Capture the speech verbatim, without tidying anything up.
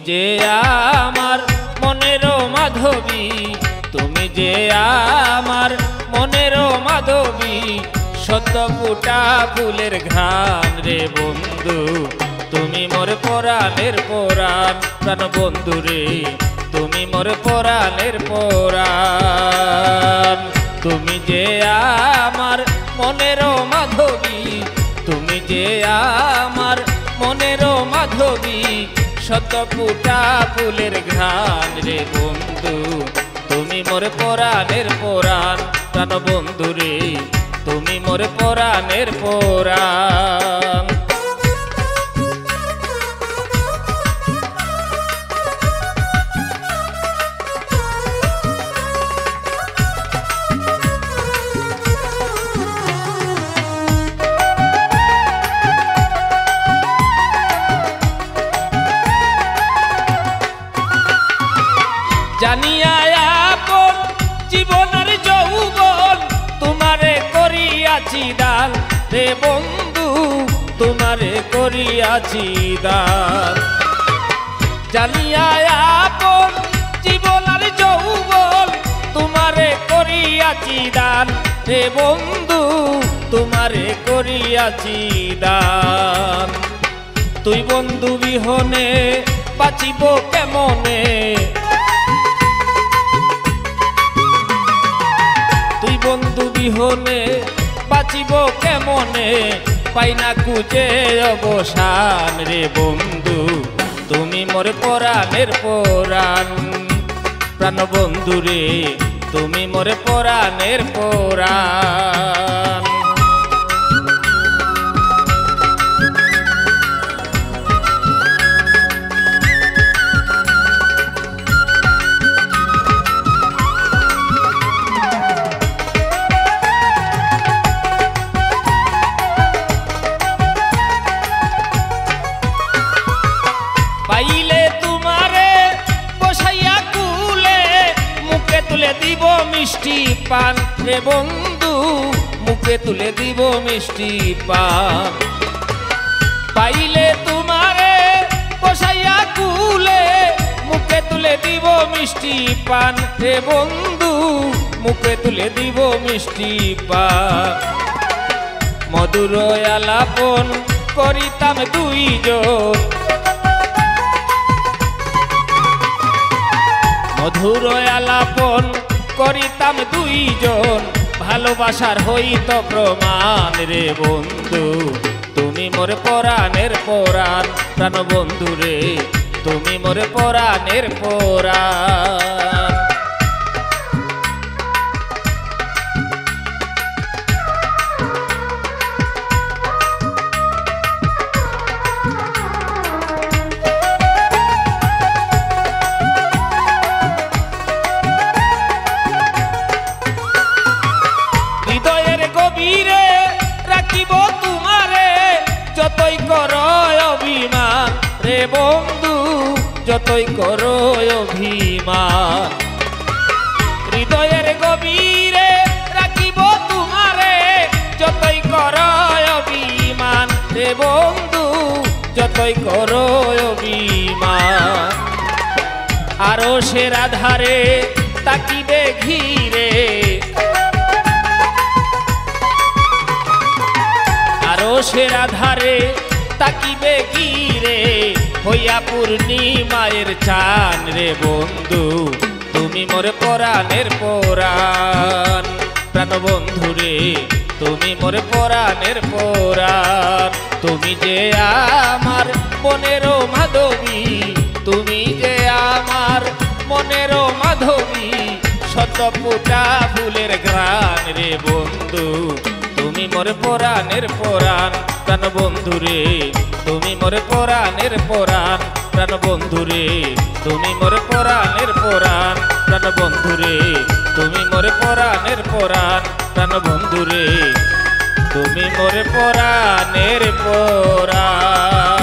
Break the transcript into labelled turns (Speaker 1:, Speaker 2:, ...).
Speaker 1: যে আমার মনের মাধবী, তুমি যে আমার মনের মাধবী, সদ্য ফুটা ফুলের ঘ্রাণ রে বন্ধু, তুমি মোর পরাণের পরাণ, প্রাণ বন্ধু রে তুমি মোর পরাণের পরাণ। তুমি যে আমার মনের মাধবী, তুমি যে আমার মনের মাধবী, সদ্য ফুটা ফুলের ঘ্রাণ রে বন্ধু, তুমি মোর পরাণের পরাণ, প্রাণ বন্ধু রে তুমি মোর পরাণের পরাণ। জানিয়া আপন জীবনের যৌবন, তোমারে করিয়াছি দান রে বন্ধু, তোমারে করিয়াছি দান। জানিয়া আপন জীবনের যৌবন, তোমারে করিয়াছি দান রে বন্ধু, তোমারে করিয়াছি দান। তুই বন্ধু বিহনে বাঁচিব কেমনে, বন্ধু বিহনে বাঁচিব কেমনে, পাই না খুঁজে অবসান রে বন্ধু, তুমি মোর পরাণের পরাণ, প্রাণ বন্ধু রে তুমি মোর পরাণের পরাণ। পাইলে তোমারে বসাইয়া কুলে, মুখে তুলে দিব মিষ্টি পান রে বন্ধু, মুখে তুলে দিব মিষ্টি পান। পাইলে তোমারে বসাইয়া কুলে, মুখে তুলে দিব মিষ্টি পান রে বন্ধু, মুখে তুলে দিব মিষ্টি পান। মধুর আলাপন করিতাম দুইজন, মধুর আলাপন করিতাম দুইজন, ভালোবাসার হইত প্রমাণ রে বন্ধু, তুমি মোর পরাণের পরাণ, প্রাণ বন্ধু রে তুমি মোর পরাণের পরাণ। রাখিব তোমারে যতই করো অভিমান রে বন্ধু, যতই করো অভিমান। হৃদয়ের গভীরে রাখিব তোমারে যতই করো অভিমান রে বন্ধু, যতই করো অভিমান। আরো সেরা ধারে তাকিবে ঘিরে, সেরা ধারে তাকিবে গিরে, হইয়া পূর্ণিমায়ের চান রে বন্ধু, তুমি মোর পরাণের পরাণ, প্রাণ বন্ধু রে তুমি মোর পরাণের পরাণ। তুমি যে আমার মনের মাধবী, তুমি যে আমার মনের মাধবী, শত ফুটা ফুলের ঘ্রাণ রে বন্ধু, তুমি মোর পরাণের পরাণ, প্রাণ বন্ধু রে তুমি মোর পরাণের পরাণ, প্রাণ বন্ধু রে তুমি মোর পরাণের পরাণ, প্রাণ বন্ধু রে তুমি মোর পরাণের পরাণ, প্রাণ বন্ধু রে তুমি মোর পরাণের পরাণ।